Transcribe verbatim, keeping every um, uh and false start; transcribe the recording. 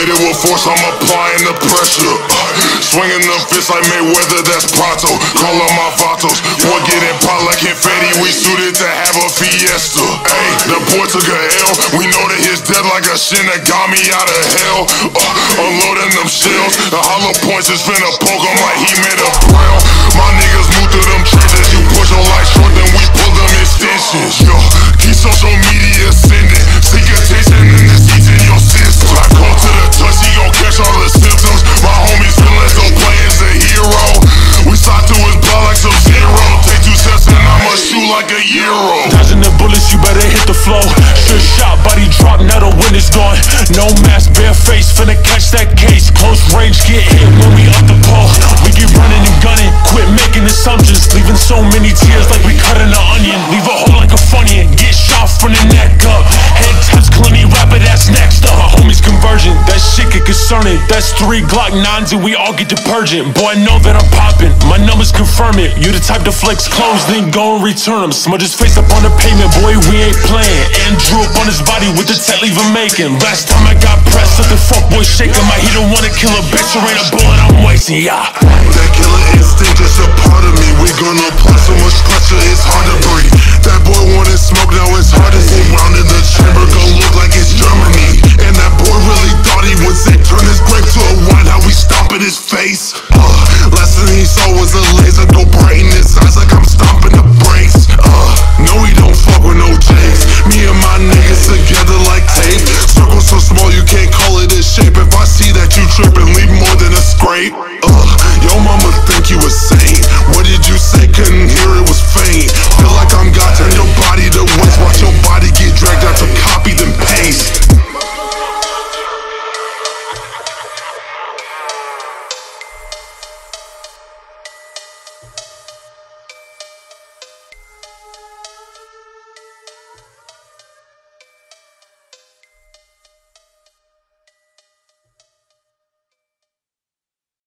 Activated with force, I'm applying the pressure. Swinging them fists like Mayweather, that's Prato. Call on my vatos, boy getting pot like confetti. We suited to have a fiesta. Ayy, the boy took a L. We know that his dead like a shin that got me out of hell. Uh, unloading them shells, the hollow points is finna poke him like he made a prayer. My niggas move through them trenches. You push your life short, then we pull them extensions. Yo, keep social media sending. Seek attention in the seats in your system. I go to the touch, he gon' catch all the symptoms. My homies feelin' so playing a hero. We slide through his blood like some zero. Take two steps and I'ma shoot like a euro. Dodging the bullets, you better hit the flow. Sure shot, body drop, now the wind is gone. No mask, bare face, finna catch that case. Close range, get hit when we up the pole. We get running and gunning, quit making assumptions. Leaving so many tears like we cutting an onion. Leave a hole like a funyun, get shot from the neck up. Head touch, clean rapper, that's next up. My homies conversion, that shit get concerning. That's three Glock nines and we all get detergent. Boy, I know that I'm popping, my numbers confirm it. You the type to flex clothes, then go and return them. Smudge his face up on the pavement, boy, we ain't playing. And drew up on his body with the tech leave him making. Last time I got pressed, let the fuck boy shaking. My he don't wanna kill a bitch, or ain't a bullet I'm wasting, yeah. That killer instinct is a part of me. We gonna apply so much pressure, it's hard to breathe. That boy wanted smoke, now it's hard to see. Round in the chamber, gon' look like it's Germany. And that boy really thought he was it. Turn his grape to a wine, how we stomping his face. Uh, last thing he saw was a laser, go bright in his eyes like I'm stomping the brakes. Uh, no, he don't fuck with no jakes. Me and my niggas together like tape. Circle so small you can't call it a shape. If I see that you trippin', leave more than a scrape. Uh, yo mama think you insane. What did you say? Couldn't hear, it was faint. Feel like